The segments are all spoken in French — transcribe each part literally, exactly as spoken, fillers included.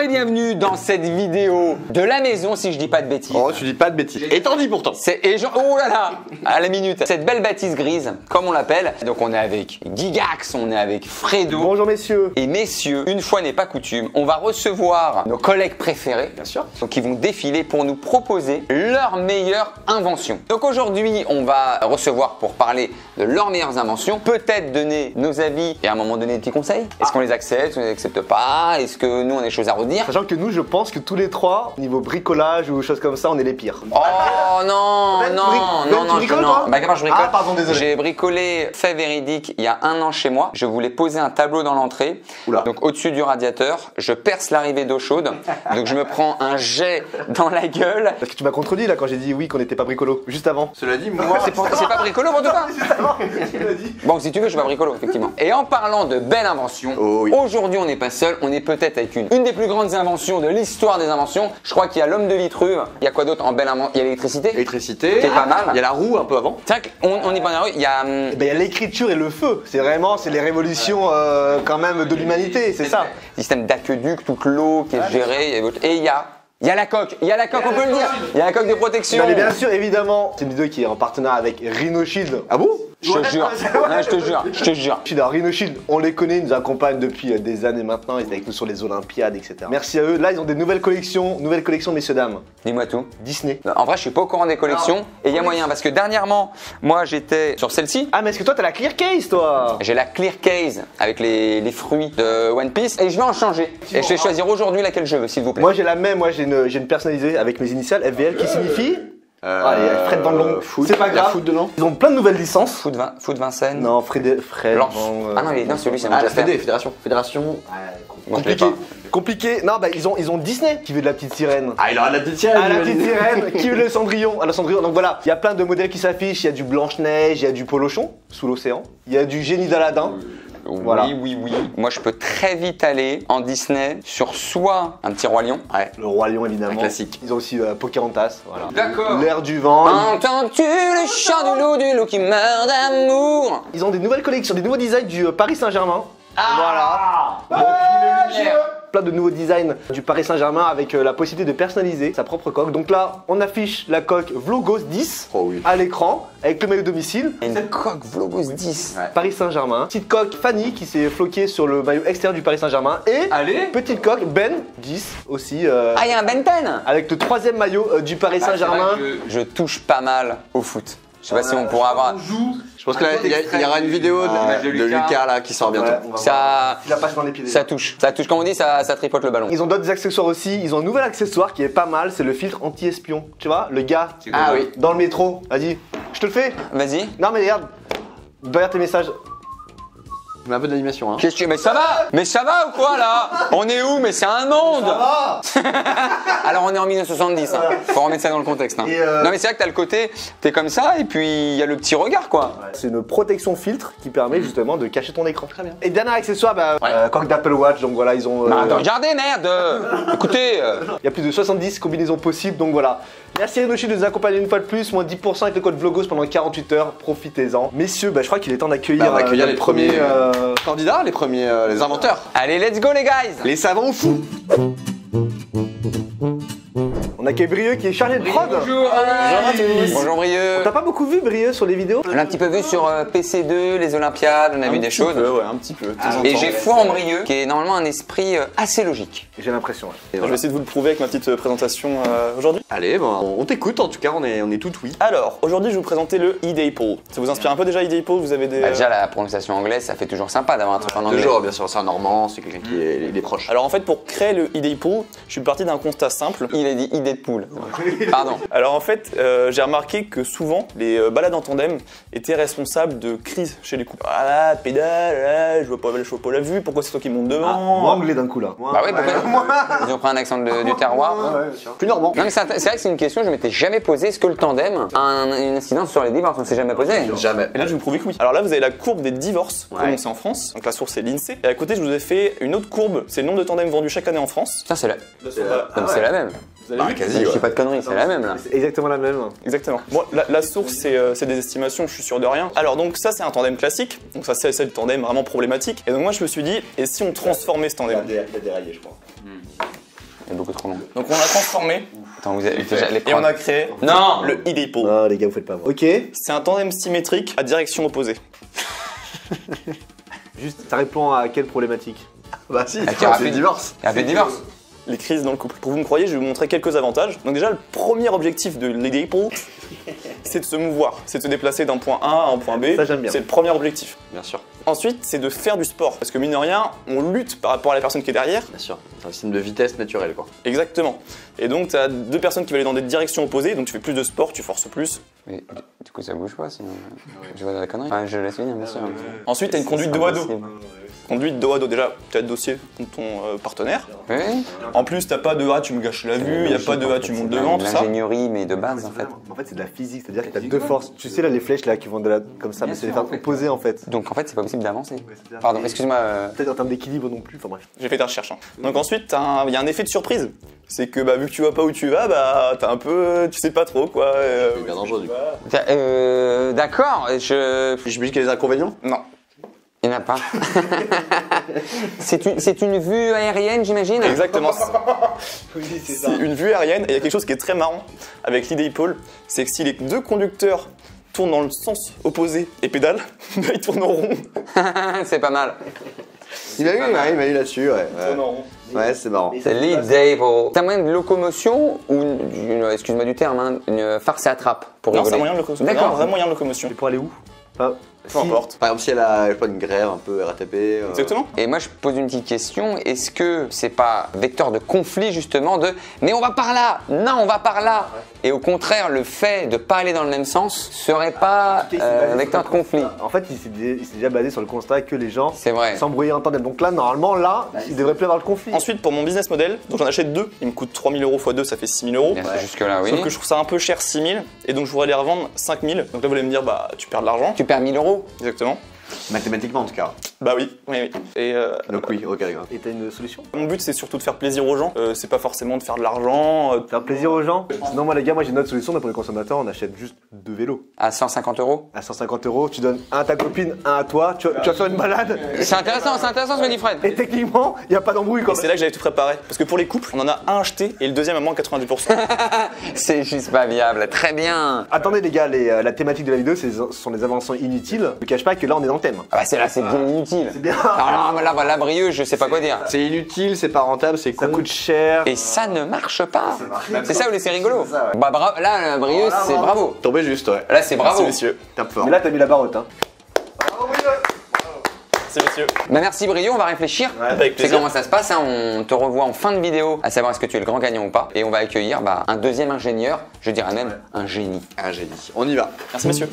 Bonjour et bienvenue dans cette vidéo de la maison, si je dis pas de bêtises. Oh, tu dis pas de bêtises. Et t'en dis pourtant. C'est et genre, oh là là, à la minute. Cette belle bâtisse grise, comme on l'appelle. Donc on est avec Gigax, on est avec Fredo. Bonjour messieurs. Et messieurs, une fois n'est pas coutume, on va recevoir nos collègues préférés, Bien sûr. donc ils vont défiler pour nous proposer leur meilleure invention. Donc aujourd'hui, on va recevoir pour parler de leurs meilleures inventions, peut-être donner nos avis et à un moment donné des petits conseils. Est-ce qu'on les accepte, est-ce qu'on les accepte pas, est-ce que nous on a des choses à redire? Sachant que nous, je pense que tous les trois, niveau bricolage ou choses comme ça, on est les pires. Oh non, Ben, non, tu bric- non, Ben, non, tu je, bricoles, non. toi Bah grave, je bricole. Ah, pardon, désolé. J'ai bricolé fait véridique il y a un an chez moi. Je voulais poser un tableau dans l'entrée. Oula. Donc au-dessus du radiateur, je perce l'arrivée d'eau chaude. Donc je me prends un jet dans la gueule. Parce que tu m'as contredit là quand j'ai dit oui qu'on n'était pas bricolo, juste avant. Cela dit, moi. C'est pas, c'est pas bricolo pour toi? Juste avant, tu m'as dit. Bon, si tu veux, je suis pas bricolo, effectivement. Et en parlant de belle invention, Oh oui. aujourd'hui on n'est pas seul, on est peut-être avec une, une des plus grandes inventions de l'histoire des inventions. Je crois qu'il y a l'homme de Vitruve. Il y a quoi d'autre en belle invention? Il y a l'électricité. Électricité. C'est pas mal. Il y a la roue un peu avant. Tiens, on, on est pas dans la rue, il y a. hum, Eh ben, il y a l'écriture et le feu. C'est vraiment, c'est les révolutions euh, quand même de l'humanité, c'est ça. Système d'aqueduc, toute l'eau qui est gérée. Et il y a. Il y a la coque, il y a la coque, on peut le dire. Il y a la coque de protection. Mais bien sûr, évidemment, c'est une vidéo qui est en partenariat avec Rhino Shield. Ah bon? Je te jure, non, je te jure, je te jure. Alors, Rhino Shield, on les connaît, ils nous accompagnent depuis euh, des années maintenant, ils étaient avec nous sur les Olympiades, et cetera. Merci à eux. Là, ils ont des nouvelles collections, nouvelles collections, messieurs, dames. Dis-moi tout. Disney. Non, en vrai, je suis pas au courant des collections et il y a moyen parce que dernièrement, moi j'étais sur celle-ci. Ah, mais est-ce que toi, t'as la clear case, toi? J'ai la clear case avec les, les fruits de One Piece et je vais en changer. Et je vais choisir aujourd'hui laquelle je veux, s'il vous plaît. Moi, j'ai la même, moi, j'ai une, j'ai une personnalisée avec mes initiales, F V L, qui signifie. Euh, Allez, Fred Van Long. Foot. C'est pas Il y a grave. foot dedans. Ils ont plein de nouvelles licences. Foot, Vin- foot Vincennes. Non, Fred. Fred. Blanche. Van, euh, Ah non, mais non, celui c'est Ah, mon la Fédé, Fédération. Fédération. Moi, je l'ai Compliqué. pas. Compliqué. Non, bah, ils ont, ils ont Disney qui veut de la petite sirène. Ah, il aura de la petite sirène. Ah, la petite sirène, qui veut le cendrillon. Ah, le cendrillon. Donc voilà, il y a plein de modèles qui s'affichent. Il y a du Blanche-Neige, il y a du Polochon, sous l'océan. Il y a du génie d'Aladin. Voilà. Oui, oui, oui. Moi, je peux très vite aller en Disney sur soit un petit roi lion. Ouais, le Roi Lion, évidemment. Un classique. Ils ont aussi euh, Pocahontas. Voilà. D'accord. L'air du vent. Entends-tu le chant du loup, du loup qui meurt d'amour? Ils ont des nouvelles collections, des nouveaux designs du euh, Paris Saint-Germain. Ah. Voilà. Plein de nouveaux designs du Paris Saint-Germain avec euh, la possibilité de personnaliser sa propre coque. Donc là, on affiche la coque Vlogos dix Oh oui. à l'écran avec le maillot domicile. Une coque Vlogos dix. Ouais. Paris Saint-Germain. Petite coque Fanny qui s'est floquée sur le maillot extérieur du Paris Saint-Germain. Et Allez. petite coque Ben dix aussi euh, Ah, il y a un Ben dix. avec le troisième maillot euh, du Paris Saint-Germain. Je touche pas mal au foot. Je sais pas si on pourra avoir. Je pense qu'il y, y aura une vidéo de, Ah, de Lucas là qui sort bientôt. Ouais, on va Ça- voir. Il la passe dans les pieds. Ça touche. Ça touche, comme on dit, ça, ça tripote le ballon. Ils ont d'autres accessoires aussi. Ils ont un nouvel accessoire qui est pas mal. C'est le filtre anti-espion. Tu vois, le gars Ah oui. dans le métro. Vas-y, je te le fais. Vas-y. Non mais regarde, regarde tes messages. Je mets un peu d'animation hein. Qu'est-ce que. Mais ça va? Mais ça va ou quoi là? On est où? Mais c'est un monde! Alors on est en mille neuf cent soixante-dix, hein. Faut remettre ça dans le contexte. Hein. Et euh, Non mais c'est vrai que t'as le côté, t'es comme ça et puis il y a le petit regard quoi. C'est une protection filtre qui permet justement de cacher ton écran. Très bien. Et dernier accessoire, bah, euh, coque d'Apple Watch. Donc voilà, ils ont. euh, Bah, regardez merde! Écoutez! euh, Il y a plus de soixante-dix combinaisons possibles. Donc voilà. Merci Rhino Shield de nous accompagner une fois de plus. Moins dix pour cent avec le code Vlogos pendant quarante-huit heures. Profitez-en. Messieurs, bah, je crois qu'il est temps d'accueillir Bah, on va accueillir euh, les notre premiers premier, euh, euh, candidats, les premiers euh, les inventeurs. Allez, let's go les guys! Les savants fous. On accueille Brieux qui est chargé de prod. Bonjour! Bonjour Brieux! T'as pas beaucoup vu Brieux sur les vidéos? On l'a un petit peu vu sur euh, P C deux, les Olympiades, on a vu des choses. ouais, un petit peu. de temps en Et temps. j'ai foi en Brieux, qui est normalement un esprit euh, assez logique. J'ai l'impression. Ouais. Et Je voilà. vais essayer de vous le prouver avec ma petite euh, présentation euh, aujourd'hui. Allez, bon, on, on t'écoute en tout cas, on est, on est tout oui. Alors, aujourd'hui, je vais vous présenter le E-Daypole. Ça vous inspire un peu déjà E-Daypole? Vous avez des. Bah, euh, déjà la prononciation anglaise, ça fait toujours sympa d'avoir un truc en anglais. Toujours, bien sûr, c'est un Normand, c'est quelqu'un qui est, il est proche. Alors en fait, pour créer le E-Daypole, je suis parti d'un constat simple. Il a dit idée de poule. Pardon. Alors en fait, euh, j'ai remarqué que souvent, les euh, balades en tandem étaient responsables de crises chez les couples. Ah là, pédale, là, je vois pas, je vois pas la vue, pourquoi c'est toi qui monte devant? Moi anglais d'un coup là. Bah oui, pourquoi? Ils ont pris un accent de- du terroir. Ouais, bien sûr. Plus normand. Non mais c'est int- c'est vrai que c'est une question que je m'étais jamais posée. Est-ce que le tandem a un- une incidence sur les divorces? On s'est jamais posé. Jamais. Et là, je vais vous prouver que oui. Alors là, vous avez la courbe des divorces, Ouais. comme c'est en France. Donc la source, c'est l'INSEE. Et à côté, je vous ai fait une autre courbe, c'est le nombre de tandems vendus chaque année en France. Putain, c'est la... Voilà. donc c'est la même. Vous avez Bah, vu quasi, Je ouais. dis pas de conneries, c'est la même là. C'est exactement la même. Exactement. Bon, la, la source, c'est euh, c'est des estimations, je suis sûr de rien. Alors, donc, ça, c'est un tandem classique. Donc, ça, c'est c'est le tandem vraiment problématique. Et donc, moi, je me suis dit, et si on transformait ce tandem? Il a déraillé, je crois. est beaucoup trop long. Donc on a transformé Attends, vous avez déjà les et on a créé Non le e-depot. Non, les gars, vous faites pas. Ok. C'est un tandem symétrique à direction opposée. Juste, ça répond à quelle problématique? Bah si, Ah, c'est rapide. le divorce. Il y a fait divorce. Les crises dans le couple. Pour vous me croyez, je vais vous montrer quelques avantages. Donc déjà, le premier objectif de l'e-depot, c'est de se mouvoir, c'est de se déplacer d'un point A à un point B. Ça, j'aime bien. C'est le premier objectif. Bien sûr, Ensuite, c'est de faire du sport. Parce que mine de rien, on lutte par rapport à la personne qui est derrière. bien sûr. C'est un signe de vitesse naturelle quoi. Exactement. Et donc, tu as deux personnes qui vont aller dans des directions opposées. Donc, tu fais plus de sport, tu forces plus. Mais du coup, ça bouge pas sinon. Je vois dans la connerie. Ah, je laisse venir, bien sûr. Ensuite, tu as une conduite dos à dos. Conduite dos à dos. Déjà, tu as le dossier de ton euh, partenaire. Oui. En plus, t'as pas de ah, tu me gâches la vue, il y a pas de ah, tu montes devant, tout ça. L'ingénierie, mais de base en fait. En fait, c'est de la physique, c'est-à-dire que t'as deux forces. Tu sais, là, les flèches là qui vont de la... comme ça, mais c'est les forces opposées en fait. Donc en fait, c'est pas possible d'avancer. c'est ça. Pardon, excuse-moi. euh, Peut-être en termes d'équilibre non plus, enfin bref. J'ai fait ta recherche. Hein. Donc ensuite, t'as un- il y a un effet de surprise. C'est que bah, vu que tu vois pas où tu vas, bah t'as un peu. Tu sais pas trop quoi. euh, C'est bien dangereux du coup. tiens, euh, D'accord, je. J'imagine qu'il y a des inconvénients. Non. Il n'y en a pas. c'est une, c'est une vue aérienne, j'imagine. Exactement. Oui, c'est C'est une vue aérienne et il y a quelque chose qui est très marrant avec l'e-depot, c'est que si les deux conducteurs tournent dans le sens opposé et pédalent, bah, ils tournent en rond. C'est pas mal. Il m'a eu, ouais, il m'a eu là-dessus, ouais. Ils tournent en Ouais, rond. ouais c'est marrant. C'est l'e-depot. T'as un moyen de locomotion ou une, une- excuse-moi du terme, hein, une farce et attrape pour Non, c'est un rigoler. moyen de locomotion. D'accord. Non, un vrai moyen de locomotion. Mais pour aller où? Enfin, Peu importe. Par exemple, si elle a je sais pas, une grève un peu R A T P. euh, Exactement. Et moi je pose une petite question, est-ce que c'est pas vecteur de conflit justement de mais on va par là, non on va par là, et au contraire le fait de pas aller dans le même sens serait pas euh, vecteur de conflit. En fait, il s'est dé- il s'est déjà basé sur le constat que les gens C'est vrai. s'embrouillaient en tandem. Donc là, normalement, là, il devrait plus avoir le conflit. Ensuite, pour mon business model, donc j'en achète deux. Il me coûte trois mille euros fois deux, ça fait six mille euros. Bien, Jusque là oui. Sauf que je trouve ça un peu cher, six mille, et donc je voudrais les revendre cinq mille. Donc là, vous allez me dire, bah tu perds de l'argent. Tu perds mille euros. Exactement. Mathématiquement en tout cas. Bah oui, oui, oui. Et euh, Donc oui, ok d'accord. Et t'as une solution? mon but, c'est surtout de faire plaisir aux gens. Euh, c'est pas forcément de faire de l'argent. euh, Faire plaisir aux gens? Sinon, moi, les gars, moi j'ai une autre solution, mais pour les consommateurs, on achète juste deux vélos. À cent cinquante euros. À cent cinquante euros, tu donnes un à ta copine, un à toi, tu, tu vas faire une balade. C'est intéressant, c'est intéressant ce que dit Fred. Et techniquement, il n'y a pas d'embrouille quand Et c'est même. là que j'avais tout préparé. Parce que pour les couples, on en a un acheté et le deuxième à moins de quatre-vingt-dix pour cent. C'est juste pas viable, très bien. Attendez, les gars, les, euh, la thématique de la vidéo, c'est- ce sont les inventions inutiles. Ne cache pas que là, on est dans le thème. Ah bah c'est là, c'est bien inutile. C'est bien. Alors là, là, là, Brieux, je sais pas quoi dire. C'est inutile, c'est pas rentable, c'est Ça con. coûte cher. Et ça ne marche pas. C'est ça ou c'est rigolo. Bah bra- là, Brieux, c'est bravo. Tombé juste, ouais. Là, c'est bravo. Merci messieurs. Tape fort. Mais là, t'as mis la barotte, hein. Merci messieurs. Bah merci Brieux, on va réfléchir. Avec C'est plaisir. comment ça se passe, hein, on te revoit en fin de vidéo, à savoir est-ce que tu es le grand gagnant ou pas. Et on va accueillir bah, un deuxième ingénieur, je dirais même un génie. Un génie. On y va. Merci messieurs.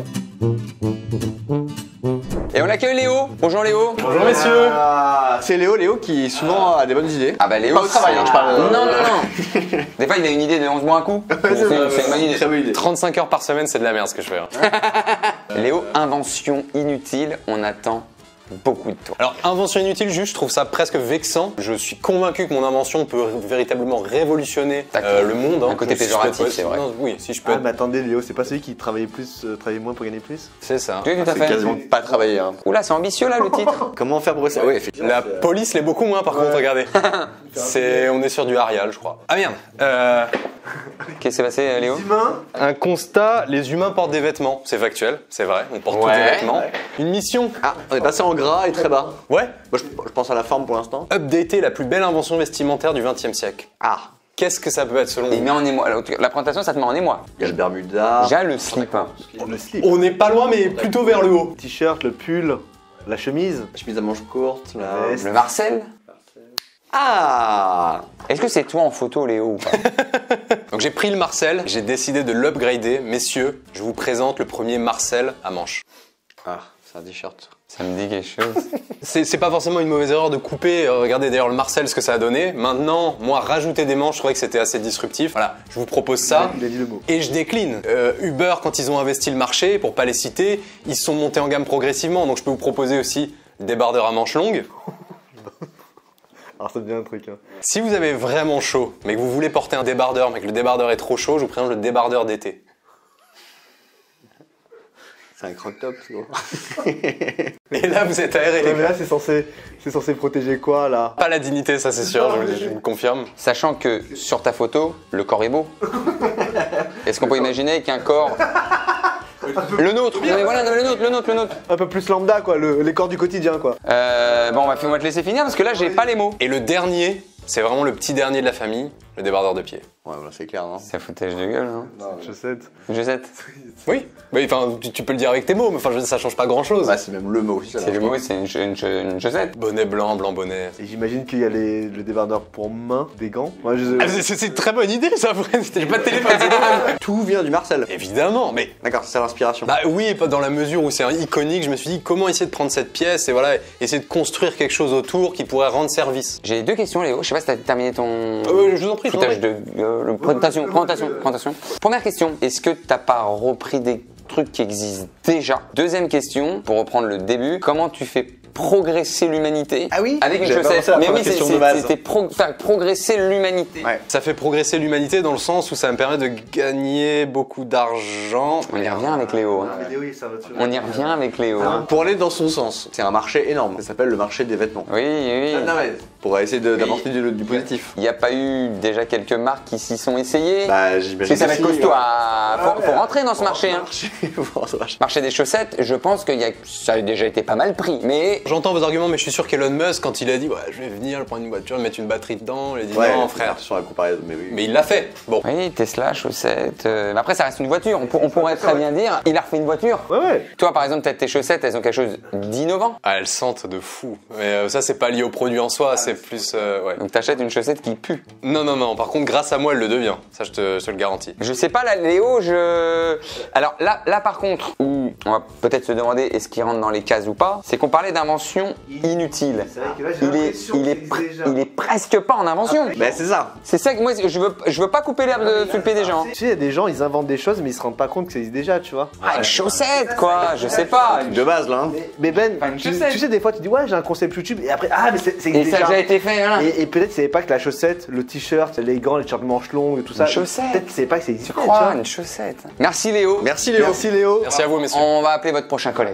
Et on accueille Léo. Bonjour Léo. Bonjour messieurs. Ah, c'est Léo, Léo qui souvent a des bonnes idées. Ah bah Léo. Pas au travail, c'est- hein, je parle. Non, non, non. Des fois, il a une idée de onze mois un coup. C'est c'est vrai, c'est une bonne idée. Très bonne idée. trente-cinq heures par semaine, c'est de la merde ce que je fais. hein. Léo, invention inutile, on attend beaucoup de toi. Alors, invention inutile, juste, je trouve ça presque vexant. Je suis convaincu que mon invention peut véritablement révolutionner D'accord. euh, le monde. Un côté Donc, si je peux péjoratif, être- c'est vrai. non, oui, si je peux Ah, être- mais attendez, Léo, c'est pas celui qui travaillait plus, euh, travaillait moins pour gagner plus? C'est ça. Oui, tout à C'est fait. quasiment pas travailler. Hein. Oula, c'est ambitieux là le titre. Comment faire pour ça? Oui, effectivement. La police l'est beaucoup moins, par contre, regardez. C'est, on est sur du Arial, je crois. Ah merde. Euh, Qu'est-ce qui s'est passé Léo? un constat, les humains portent des vêtements. C'est factuel, c'est vrai, on porte tous Ouais. des vêtements. Une mission, Ah, on est passé en gras et très bas. ouais, Moi, je, je pense à la forme pour l'instant. updater la plus belle invention vestimentaire du vingtième siècle. Ah. Qu'est-ce que ça peut être selon Il vous? met en émoi. La la présentation, ça te met en émoi. Il y a le Bermuda. J'ai le slip. Le slip. On n'est pas loin, mais plutôt vers le haut. Le t-shirt, le pull, la chemise. La chemise à manches courtes. La... veste. Le Marcel. Ah. Est-ce que c'est toi en photo Léo ou pas? Donc j'ai pris le Marcel, j'ai décidé de l'upgrader. Messieurs, je vous présente le premier Marcel à manches. Ah, c'est un t-shirt. Ça me dit quelque chose. C'est c'est pas forcément une mauvaise erreur de couper. Euh, regardez d'ailleurs le Marcel, ce que ça a donné. Maintenant, moi, rajouter des manches, je trouvais que c'était assez disruptif. Voilà, je vous propose ça. Il a dit le mot. Et je décline. Euh, Uber, quand ils ont investi le marché, pour pas les citer, ils se sont montés en gamme progressivement. Donc je peux vous proposer aussi le débardeur à manches longues. Alors, ça devient un truc, hein. Si vous avez vraiment chaud, mais que vous voulez porter un débardeur, mais que le débardeur est trop chaud, je vous présente le débardeur d'été. C'est un croque-top, gros. Et là, vous êtes aéré, Ouais, les mais gars. là, c'est censé, c'est censé protéger quoi, là? Pas la dignité, ça c'est sûr, je, je me confirme. Sachant que sur ta photo, le corps est beau. Est-ce qu'on peut imaginer qu'un corps. Le nôtre, non, mais voilà, non, le nôtre, le nôtre, le nôtre. Un peu plus lambda, quoi, le- les corps du quotidien, quoi. Euh, bon, on va, on va te laisser finir parce que là, j'ai pas les mots. Et le dernier, c'est vraiment le petit dernier de la famille, le débardeur de pied. Ouais, bah, c'est clair, non? C'est un foutage de gueule, hein. Chaussette. Josette. Oui, mais enfin, tu, tu peux le dire avec tes mots, mais enfin, je- ça change pas grand chose. Bah, c'est même le mot. C'est le mot, c'est une, une, une chaussette. Bonnet blanc, blanc bonnet. Et j'imagine qu'il y a les, le débardeur pour main, des gants. Moi, je... Ah, c'est- c'est une très bonne idée, ça, vrai. J'ai pas de téléphone, c'est dommage. Tout vient du Marcel. Évidemment, mais. D'accord, c'est l'inspiration. Bah oui, pas dans la mesure où c'est un iconique, je me suis dit comment essayer de prendre cette pièce et voilà, essayer de construire quelque chose autour qui pourrait rendre service. J'ai deux questions, Léo. Je sais pas si t'as terminé ton. Euh, je vous en prie, je vous en foutage prie. de gueule. Présentation, présentation, présentation. Première question. Est-ce que t'as pas repris des trucs qui existent déjà? Deuxième question, pour reprendre le début. Comment tu fais progresser l'humanité Ah oui avec une J'avais pas chaussette? pensé à la Mais première oui, c'est question de c'est- base. c'était pro- faire progresser l'humanité. Ouais. Ça fait progresser l'humanité dans le sens où ça me permet de gagner beaucoup d'argent. On y revient avec Léo. hein. Oui, ça va te... On y revient avec Léo. hein. Pour aller dans son sens, c'est un marché énorme. Ça s'appelle le marché des vêtements. Oui, oui. Non, mais pour essayer de- d'apporter du, du positif. Il n'y a pas eu déjà quelques marques qui s'y sont essayées? Bah, Parce j'imagine. que ça va être que si, costaud ouais. à... Faut, faut rentrer dans ce marché. Hein. Marché. Bon, ça marche. Marché des chaussettes, je pense que y a... ça a déjà été pas mal pris. Mais J'entends vos arguments, mais je suis sûr qu'Elon Musk, quand il a dit ouais, je vais venir prendre une voiture, mettre une batterie dedans, il a dit Ouais, non, frère. Sur la comparaison, mais oui. Mais il l'a fait. Bon. oui, Tesla, chaussettes. euh, Mais après, ça reste une voiture. On, pour- on pourrait très bien dire, il a refait une voiture. Ouais, ouais. Toi, par exemple, peut-être tes chaussettes, elles ont quelque chose d'innovant. Ah, elles sentent de fou. Mais euh, ça, c'est pas lié au produit en soi, c'est plus. euh, ouais. Donc t'achètes une chaussette qui pue. Non, non, non. Par contre, grâce à moi, elle le devient. Ça, je te, je te le garantis. Je sais pas, là, Léo, je. Alors là, là par contre, où on va peut-être se demander est-ce qu'il rentre dans les cases ou pas, c'est qu'on parlait d'invention inutile. C'est vrai que là, j'ai Il est, l'impression il, est que ça pr- existe déjà. il est presque pas en invention. Bah, c'est ça. C'est ça que moi, je veux, je veux pas couper l'herbe de- sous le pied des gens. Tu sais, il y a des gens, ils inventent des choses, mais ils se rendent pas compte que ça existe déjà, tu vois. Ah, une chaussette, quoi, je sais pas. De base, là. Hein. Mais Ben, Enfin, une tu, chaussette. tu sais, des fois, tu dis ouais, j'ai un concept YouTube, et après, ah, mais c'est c'est Et ça a déjà. déjà été fait, hein. Et, et peut-être tu savais pas que la chaussette, le t-shirt, les gants, les t-shirts manches longues et tout ça. Une chaussette. Peut-être tu savais pas que ça existait. Tu crois, vois. une chaussette. Merci Léo. Merci Léo. Merci Léo. Merci à vous, messieurs. On va appeler votre prochain collègue.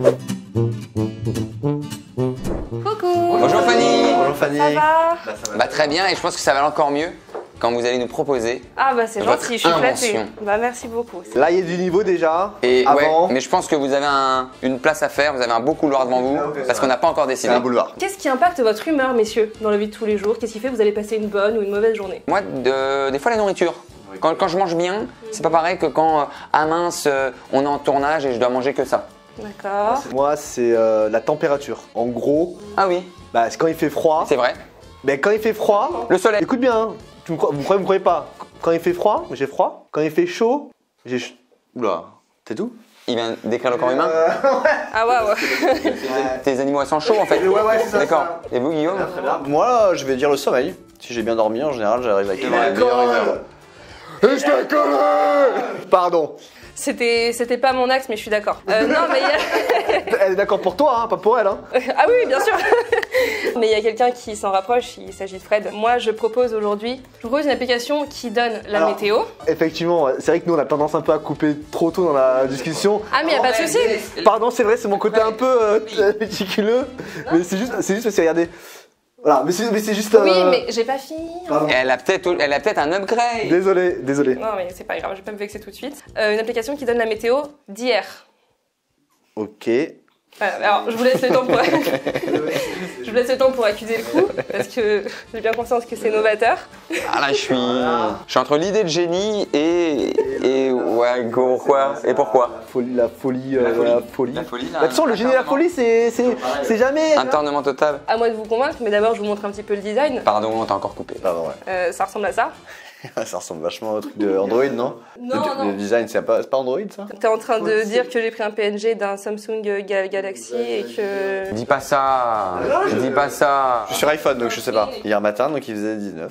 Coucou. Bonjour Fanny. Bonjour Fanny. Ça va? Bah très bien, et je pense que ça va aller encore mieux quand vous allez nous proposer. Ah bah c'est Votre gentil, je suis flattée. invention. Bah merci beaucoup. Là, il y a du niveau déjà. Et Avant. ouais, mais je pense que vous avez un- une place à faire, vous avez un beau couloir devant vous, parce qu'on n'a pas encore C'est décidé. un boulevard. Qu'est-ce qui impacte votre humeur, messieurs, dans la vie de tous les jours? Qu'est-ce qui fait que vous allez passer une bonne ou une mauvaise journée? Moi, de- des fois la nourriture. Quand, quand je mange bien, c'est pas pareil que quand, euh, ah mince, euh, on est en tournage et je dois manger que ça. D'accord. Moi, c'est euh, la température. En gros, Ah oui, bah, c'est quand il fait froid. c'est vrai. Mais quand il fait froid, Le soleil. écoute bien, hein, tu me crois, vous croyez, vous me croyez pas. Quand il fait froid, j'ai froid. Quand il fait chaud, j'ai chaud. Oula. C'est tout? Il vient décrire le corps humain. Ah ouais, ouais. Tes animaux à sang chaud en fait. Ouais, ouais, c'est ça, D'accord. ça. Et vous, Guillaume? Moi, je vais dire le sommeil. Si j'ai bien dormi, en général, j'arrive avec une meilleure humeur. Et je te connais. Pardon. C'était c'était pas mon axe, mais je suis d'accord. Euh, non, mais il y a... Elle est d'accord pour toi, hein, pas pour elle. Hein. Ah oui, oui, bien sûr. Mais il y a quelqu'un qui s'en rapproche, il s'agit de Fred. Moi, je propose aujourd'hui, je propose une application qui donne la Alors, météo. Effectivement, c'est vrai que nous on a tendance un peu à couper trop tôt dans la discussion. Ah mais y a pas de souci. Pardon, c'est vrai, c'est mon côté un peu euh, méticuleux, mais c'est juste, c'est juste parce que regardez. Voilà, mais c'est, mais c'est juste. Oui, euh, mais j'ai pas fini. Pardon. Elle a peut-être elle a peut-être un upgrade. Désolé, désolé. Non, mais c'est pas grave, je vais pas me vexer tout de suite. Euh, une application qui donne la météo d'hier. Ok. Voilà, alors, je vous laisse le temps pour... je vous laisse le temps pour accuser le coup, parce que j'ai bien conscience que c'est novateur. Ah là, je suis, je suis entre l'idée de génie et et ouais, pourquoi et pourquoi? Folie, la folie, euh, La folie. la folie. La folie, là, Bah, de toute façon, le génie et la folie, c'est, c'est, c'est jamais. Un tournement total. À moi de vous convaincre, mais d'abord je vous montre un petit peu le design. Pardon, on t'a encore coupé. Pardon, ouais. Euh, ça ressemble à ça. Ça ressemble vachement au truc de Android, non? Non, le, non. le design, c'est pas, c'est pas Android, ça? T'es en train de dire que j'ai pris un P N G d'un Samsung Gal- Galaxy et que... Dis pas ça. Dis pas ça. Je suis sur iPhone, donc je sais pas. Hier matin, donc il faisait dix-neuf, très bien. Voilà,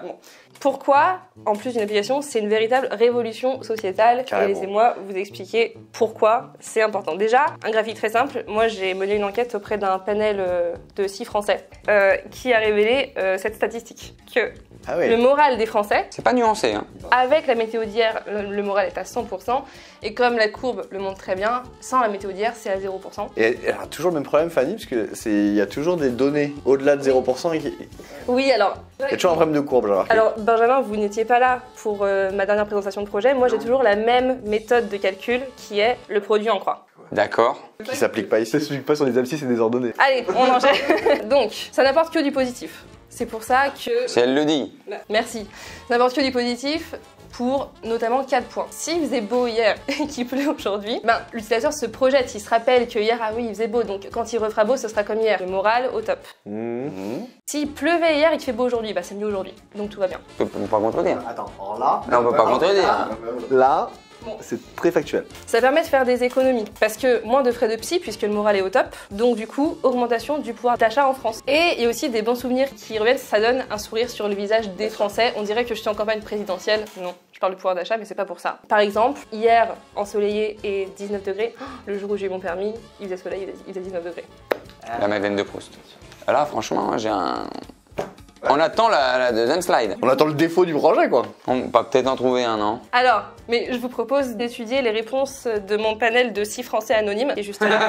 bon. Pourquoi, en plus d'une application, c'est une véritable révolution sociétale. Carrément. Et laissez-moi vous expliquer pourquoi c'est important. Déjà, un graphique très simple. Moi, j'ai mené une enquête auprès d'un panel euh, de six Français euh, qui a révélé euh, cette statistique que Ah oui. le moral des Français, C'est pas nuancé, hein. avec la météo d'hier, le, le moral est à cent pour cent. Et comme la courbe le montre très bien, sans la météo d'hier, c'est à zéro pour cent. Et elle a toujours le même problème, Fanny, parce que c'est il y a toujours des données au-delà de zéro pour cent et qui- il Oui, alors... y a toujours un problème de courbe, j'ai remarqué. Alors, Benjamin, vous n'étiez pas là pour euh, ma dernière présentation de projet. Moi, j'ai toujours la même méthode de calcul qui est le produit en croix. D'accord. Qui s'applique pas Ça ici. se suit pas sur les abscisses et des ordonnées. Allez, on enchaîne. Donc, ça n'apporte que du positif. C'est pour ça que... Si elle le dit. Merci. Ça n'apporte que du positif pour notamment quatre points. S'il faisait beau hier et qu'il pleut aujourd'hui, ben, l'utilisateur se projette, il se rappelle que hier, ah oui, il faisait beau, donc quand il refera beau, ce sera comme hier. Le moral au top. Mmh. S'il pleuvait hier et qu'il fait beau aujourd'hui, bah c'est mieux aujourd'hui, donc tout va bien. On peut pas contredire. Attends, alors là, Là, on peut pas contredire. là, Bon. c'est très factuel. Ça permet de faire des économies, parce que moins de frais de psy, puisque le moral est au top, donc du coup, augmentation du pouvoir d'achat en France. Et il y a aussi des bons souvenirs qui reviennent, ça donne un sourire sur le visage des Français. On dirait que je suis en campagne présidentielle. Non, je parle du pouvoir d'achat, mais c'est pas pour ça. Par exemple, hier, ensoleillé et dix-neuf degrés, le jour où j'ai eu mon permis, il faisait soleil, il faisait dix-neuf degrés. La Madeleine de Proust. Là, franchement, j'ai un... On attend la, la deuxième slide. On attend le défaut du projet, quoi. On va peut-être en trouver un, non? Alors, mais je vous propose d'étudier les réponses de mon panel de six Français anonymes, qui est juste là.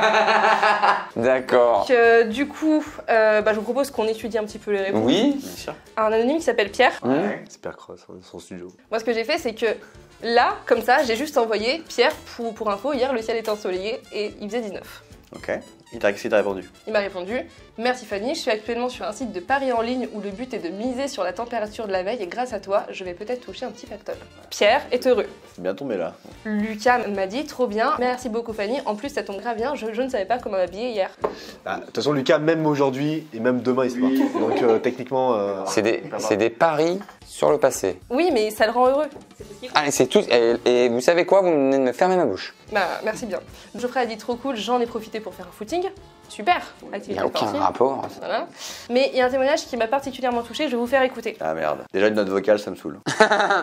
D'accord. Donc, euh, du coup, euh, bah, je vous propose qu'on étudie un petit peu les réponses. Oui. Bien sûr. Un anonyme qui s'appelle Pierre. Mmh. C'est Pierre Cross, hein, son studio. Moi, ce que j'ai fait, c'est que là, comme ça, j'ai juste envoyé Pierre pour, pour info. Hier, le ciel était ensoleillé et il faisait dix-neuf. Ok. Il t'a il t'a répondu. Il m'a répondu: merci Fanny, je suis actuellement sur un site de paris en ligne où le but est de miser sur la température de la veille et grâce à toi, je vais peut-être toucher un petit pactole. Pierre est heureux. C'est bien tombé là. Lucas m'a dit: trop bien, merci beaucoup Fanny. En plus, ça tombe grave bien, je, je ne savais pas comment m'habiller hier. Ah, de toute façon, Lucas, même aujourd'hui et même demain, il se parti. Donc euh, techniquement. euh, C'est des, c'est des paris sur le passé. Oui, mais ça le rend heureux. C'est possible. Allez, c'est tout. Et, et vous savez quoi? Vous venez de me fermer ma bouche. Bah, merci bien. Geoffrey a dit: trop cool, j'en ai profité pour faire un footing. Super, Il n'y activité a aucun sportive. rapport. Voilà. Mais il y a un témoignage qui m'a particulièrement touchée, je vais vous faire écouter. Ah merde. Déjà une note vocale, ça me saoule. Oh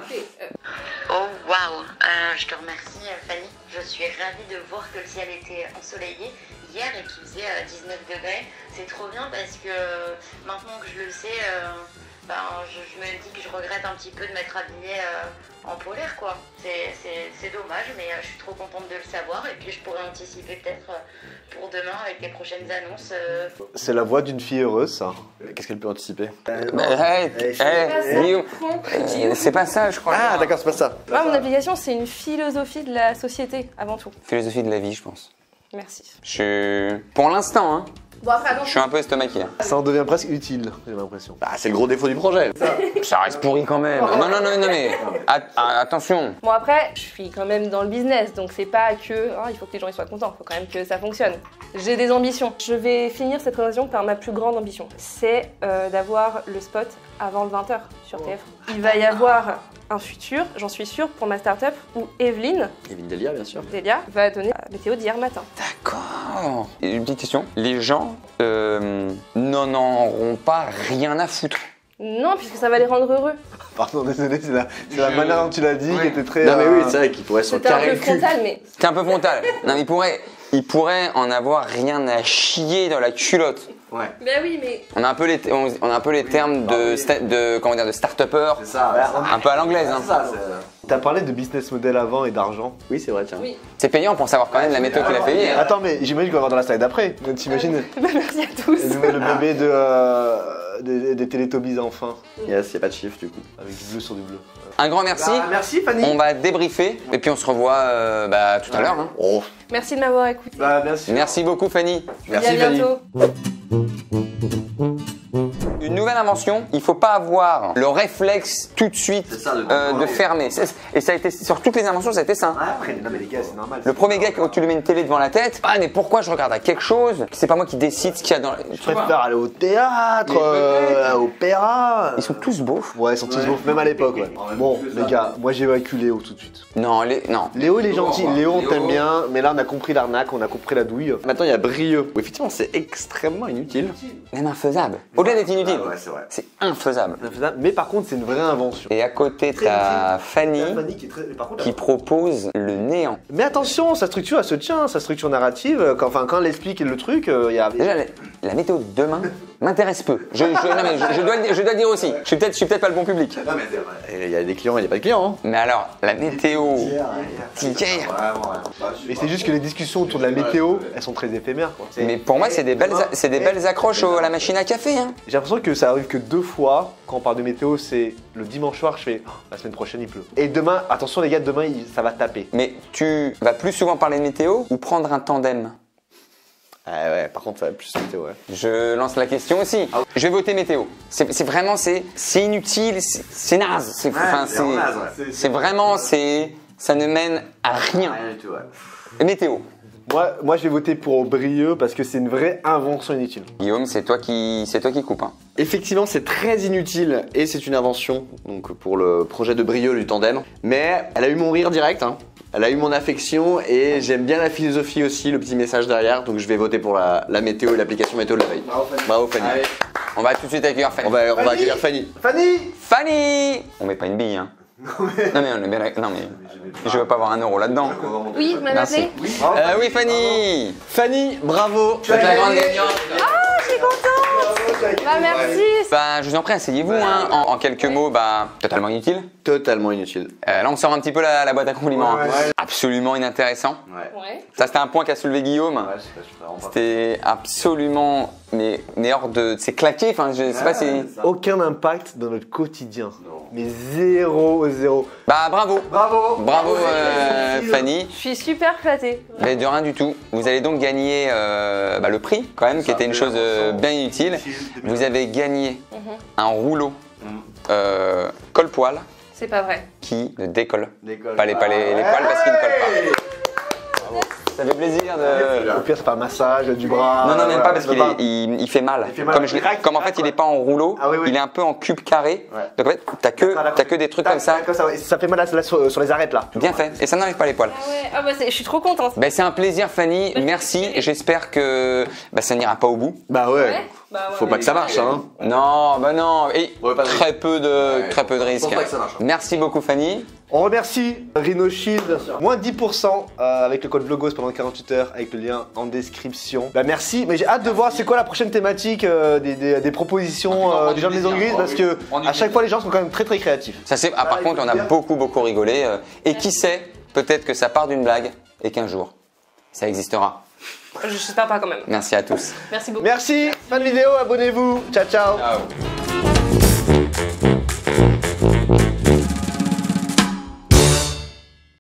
waouh, euh, je te remercie euh, Fanny. Je suis ravie de voir que le ciel était ensoleillé hier et qu'il faisait euh, dix-neuf degrés. C'est trop bien parce que euh, maintenant que je le sais, euh, ben, je, je me dis que je regrette un petit peu de m'être habillée euh, en polaire quoi. C'est- C'est c'est dommage mais euh, je suis trop contente de le savoir et puis je pourrais anticiper peut-être euh, pour demain avec les prochaines annonces. euh, C'est la voix d'une fille heureuse, ça. Qu'est-ce qu'elle peut anticiper? Mais, hey, hey, Guillaume, euh, c'est pas ça, je crois. Ah d'accord, c'est pas ça. Moi, mon application, c'est une philosophie de la société, avant tout. Philosophie de la vie, je pense. Merci. Je suis... Pour l'instant, hein, Bon, après, je suis un peu estomaqué. hein. Ça en devient presque utile, j'ai l'impression. Bah c'est le gros défaut du projet. Ça reste pourri quand même. Non, non, non, non, mais at- ah, attention. Bon, après, je suis quand même dans le business, donc c'est pas que hein, il faut que les gens ils soient contents, il faut quand même que ça fonctionne. J'ai des ambitions. Je vais finir cette présentation par ma plus grande ambition. C'est euh, d'avoir le spot avant le vingt heures sur T F un. Il va y avoir un futur, j'en suis sûre, pour ma startup où Evelyne, Kevin Delia, bien sûr. Delia, va donner la météo d'hier matin. D'accord. Et une petite question. Les gens euh, n'en auront pas rien à foutre. Non, puisque ça va les rendre heureux. Pardon, désolé, c'est la, c'est la manière dont tu l'as dit qui était très. Non mais euh, oui, c'est vrai qu'il pourrait se C'était un carrer peu le cul. frontal, mais C'est un peu frontal. Non, mais il pourrait, il pourrait en avoir rien à chier dans la culotte. Ouais. bah oui, mais On a un peu les, on on a un peu les termes de, sta- de comment dire, de start-upper. C'est ça. Un peu à l'anglaise. Hein. T'as parlé de business model avant et d'argent. Oui, c'est vrai, tiens. oui. C'est payant pour savoir quand même la méthode qu'il a fait hier. Attends, mais j'imagine qu'on va voir dans la slide d'après. Donc, T'imagines Bah, merci à tous. le bébé de, euh, des, des Teletubbies enfin, Yes, y a pas de chiffre du coup. avec du bleu sur du bleu. Un grand merci. merci Fanny. On va débriefer et puis on se revoit euh, bah, tout à l'heure. hein. Oh. Merci de m'avoir écouté. Bah, bien sûr. Merci beaucoup Fanny. Et à bientôt. Une nouvelle invention, il faut pas avoir le réflexe tout de suite C'est ça, de- euh, de fermer. C'est- Et ça a été sur toutes les inventions, ça a été ça. Après, non mais les gars, c'est normal. Le premier gars, quand tu lui mets une télé devant la tête, ah mais pourquoi je regarde à quelque chose? C'est pas moi qui décide ce qu'il y a dans. Je préfère aller au théâtre, euh, à l'opéra. Ils sont tous beaux. Ouais, ils sont tous beaux, même à l'époque, ouais. Bon, les gars, moi j'évacue Léo tout de suite. Non, les... non. Léo, il est gentil. Léo, on t'aime bien, mais là, on a compris l'arnaque, on a compris la douille. Maintenant, il y a Brieux. Où effectivement, c'est extrêmement inutile. Même infaisable. Au-delà d'être inutile. c'est vrai. C'est infaisable. Mais par contre, c'est une vraie invention. Et à côté, t'as Fanny Fanny qui, est très- par contre, qui propose le néant. Mais attention, sa structure, elle se tient, sa structure narrative. Quand, enfin, quand elle explique le truc, il y a. Déjà, la, la météo de demain m'intéresse peu. Je, je, non, mais je, je dois, le- je dois le dire aussi. Je suis peut-être, je suis peut-être pas le bon public. Et il y a des clients et il n'y a pas de clients. Hein. Mais alors, la météo d'hier. Mais c'est juste que les discussions autour de la météo, elles sont très éphémères. Quoi. Mais pour moi, c'est des belles, c'est des belles accroches au- à la machine à café. Hein. J'ai l'impression que ça arrive que deux fois quand on parle de météo, c'est le dimanche soir, je fais oh, la semaine prochaine il pleut. Et demain, attention les gars, demain il- ça va taper. Mais tu vas plus souvent parler de météo ou prendre un tandem? Ah ouais, par contre, ça va plus météo, ouais. Je lance la question aussi. Je vais voter météo. C'est c'est vraiment, c'est c'est inutile, c'est c'est naze. C'est enfin, c'est vraiment naze, ouais. c'est- c'est vraiment, c'est ça ne mène à rien. Rien du tout, ouais. Météo. Moi, moi je vais voter pour Brieux parce que c'est une vraie invention inutile. Guillaume, c'est toi qui, c'est toi qui coupe. Hein. Effectivement, c'est très inutile et c'est une invention donc pour le projet de Brieux du tandem. Mais elle a eu mon rire direct, hein. Elle a eu mon affection et j'aime bien la philosophie aussi, le petit message derrière. Donc je vais voter pour la, la météo et l'application météo de la veille. Bravo Fanny. Bravo Fanny. Allez, on va tout de suite accueillir Fanny. On va, on va accueillir Fanny. Fanny Fanny. On met pas une bille, hein. Non mais on est bien d'accord. Non mais je veux pas avoir un euro là-dedans. Oui, vous m'avez Merci. appelé Euh, oui Fanny. Fanny, bravo. Tu es la grande gagnante. Ah, je suis contente. Bah merci. Bah, je vous en prie, asseyez-vous. Hein. En, en quelques mots, bah, totalement inutile. Totalement inutile. Euh, là, on sort un petit peu la, la boîte à compliments. Ouais. hein. Absolument inintéressant. Ouais. Ouais. Ça, c'était un point qu'a soulevé Guillaume. Ouais, c'est pas- c'est vraiment pas- C'était absolument, mais, mais hors de, c'est claqué. Enfin, je sais pas si. Aucun impact dans notre quotidien. Mais zéro, zéro. Bah, bravo. Bravo Bravo, euh, Fanny. Je suis super flattée. Mais de rien du tout. Vous allez donc gagner euh, bah, le prix, quand même, qui était une chose euh, bien inutile. Vous avez gagné un rouleau euh, colle-poil C'est pas vrai. qui ne décolle Décolle pas les, pas les, les poils parce qu'il ne colle pas. Ça fait plaisir de. Au pire, ça fait un massage du bras. Non, non, même pas parce qu'il Voilà. est- il, il fait mal. Il fait mal. Comme, je l'ai- Crac, comme en crac, fait il ouais. est pas en rouleau, Ah oui, oui. il est un peu en cube carré. Ouais. Donc en fait, t'as que, t'as que des trucs comme ça. Comme ça, ouais. Ça fait mal là, là, sur, sur les arêtes là. Bien fait. Et ça n'arrive pas les poils. Ah ouais, ah bah c'est- je suis trop contente. Ben, c'est un plaisir, Fanny. Merci. J'espère que bah, ça n'ira pas au bout. Bah ouais. Ouais. Bah ouais. Faut pas que ça marche, hein. Non, bah non. Et Ouais, pas de très peu de, Ouais. très peu de risques. pense pas que ça marche. Merci beaucoup, Fanny. On remercie Rhino Shield, moins dix pour cent euh, avec le code Logos pendant quarante-huit heures avec le lien en description. Bah merci, mais j'ai hâte de voir c'est quoi la prochaine thématique euh, des, des- des propositions euh, des gens de Maison Grise parce que à chaque fois les gens sont quand même très très créatifs. Ça c'est. Ah, par contre, on a beaucoup beaucoup rigolé. euh, Et qui sait, peut-être que ça part d'une blague et qu'un jour, ça existera. Je sais pas, pas quand même. Merci à tous. Merci beaucoup. Merci, fin de vidéo, abonnez-vous, ciao ciao. Ciao.